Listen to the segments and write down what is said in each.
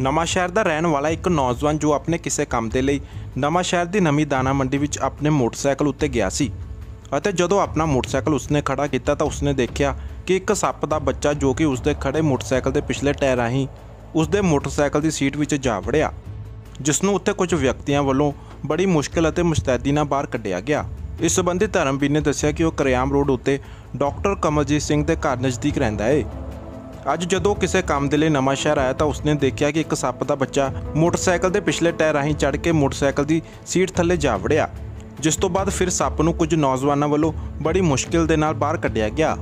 ਨਵਾਂਸ਼ਹਿਰ ਦਾ ਰਹਿਣ ਵਾਲਾ ਇੱਕ ਨੌਜਵਾਨ ਜੋ ਆਪਣੇ ਕਿਸੇ ਕੰਮ ਦੇ ਲਈ ਨਵਾਂਸ਼ਹਿਰ ਦੀ ਨਵੀਂ ਦਾਣਾ ਮੰਡੀ ਵਿੱਚ ਆਪਣੇ ਮੋਟਰਸਾਈਕਲ ਉੱਤੇ ਗਿਆ ਸੀ ਅਤੇ ਜਦੋਂ ਆਪਣਾ ਮੋਟਰਸਾਈਕਲ ਉਸਨੇ ਖੜਾ ਕੀਤਾ ਤਾਂ ਉਸਨੇ ਦੇਖਿਆ ਕਿ ਇੱਕ ਸੱਪ ਦਾ ਬੱਚਾ ਜੋ ਕਿ ਉਸਦੇ ਖੜੇ ਮੋਟਰਸਾਈਕਲ ਦੇ ਪਿਛਲੇ ਟਾਇਰ ਰਾਹੀਂ ਉਸਦੇ ਮੋਟਰਸਾਈਕਲ ਦੀ ਸੀਟ ਵਿੱਚ ਜਾ ਵੜਿਆ, ਜਿਸ ਨੂੰ ਉੱਥੇ ਕੁਝ ਵਿਅਕਤੀਆਂ ਵੱਲੋਂ ਬੜੀ ਮੁਸ਼ਕਿਲ ਅਤੇ ਮੁਸਤੈਦੀ ਨਾਲ ਬਾਹਰ ਕੱਢਿਆ ਗਿਆ। ਇਸ ਸੰਬੰਧੀ ਧਰਮਵੀਰ ਨੇ ਦੱਸਿਆ ਕਿ ਉਹ ਕਰਿਆਮ ਰੋਡ ਉੱਤੇ ਡਾਕਟਰ ਕਮਲਜੀਤ ਸਿੰਘ ਦੇ ਘਰ ਨਜ਼ਦੀਕ ਰਹਿੰਦਾ ਹੈ। ਅੱਜ ਜਦੋਂ ਕਿਸੇ ਕੰਮ ਦੇ ਲਈ ਨਵਾਂਸ਼ਹਿਰ ਆਇਆ ਤਾਂ ਉਸਨੇ ਦੇਖਿਆ ਕਿ ਇੱਕ ਸੱਪ ਦਾ ਬੱਚਾ ਮੋਟਰਸਾਈਕਲ ਦੇ ਪਿਛਲੇ ਟਾਇਰ ਰਾਹੀਂ ਚੜ੍ਹ ਕੇ ਮੋਟਰਸਾਈਕਲ ਦੀ ਸੀਟ ਥੱਲੇ ਜਾ ਵੜਿਆ, ਜਿਸ ਤੋਂ ਬਾਅਦ ਫਿਰ ਸੱਪ ਨੂੰ ਕੁਝ ਨੌਜਵਾਨਾਂ ਵੱਲੋਂ ਬੜੀ ਮੁਸ਼ਕਿਲ ਦੇ ਨਾਲ ਬਾਹਰ ਕੱਢਿਆ ਗਿਆ।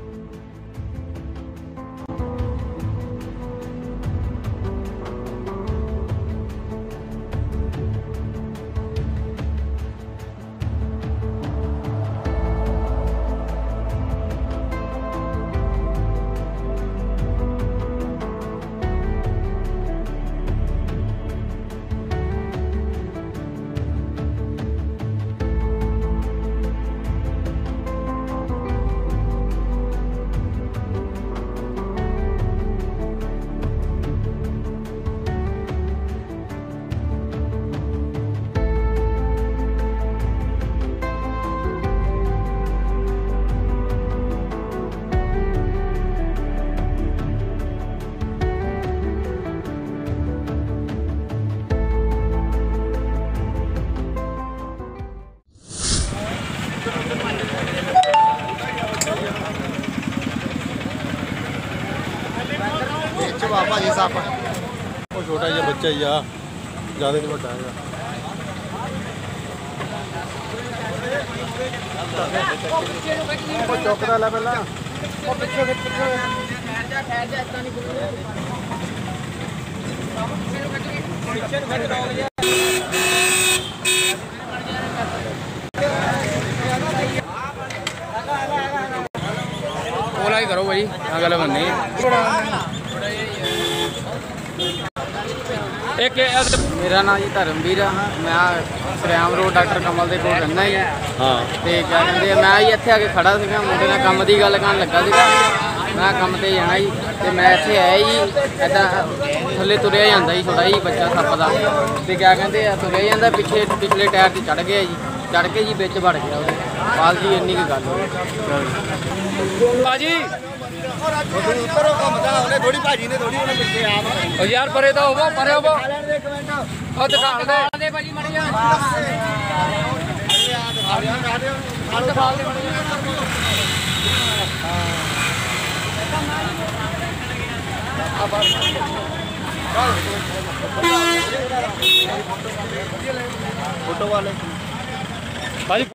भाजी साफ वो छोटा जिहा बच्चा ही आ, ज़्यादा नहीं बड़ा है। चौकदा ला पहला ओला ही करो भाई, अगला बंद नहीं। मेरा नाम जी धर्मवीर है, मैं करियाम रोड डॉक्टर कमल के कोल रहना ही। हाँ तो क्या कहते मैं ही इत्थे आके खड़ा सीगा, मुंडे ने काम की गल करन लगा सीगा, मैं काम ते जाना जी तो मैं इत्थे आया जी इदा थल्ले तुरिया जांदा जी थोड़ा जी बच्चा सप्प दा ते क्या कहते तुरिया जांदा पिछले टायर से चढ़ गया जी, चढ़ के जी बिच वड़ गया वो बाल जी इन्नी की गल भाजी यार परे तो होवो परे होवो ओ दुकान दे भाजी मड़ जा फोटो वाले भाई।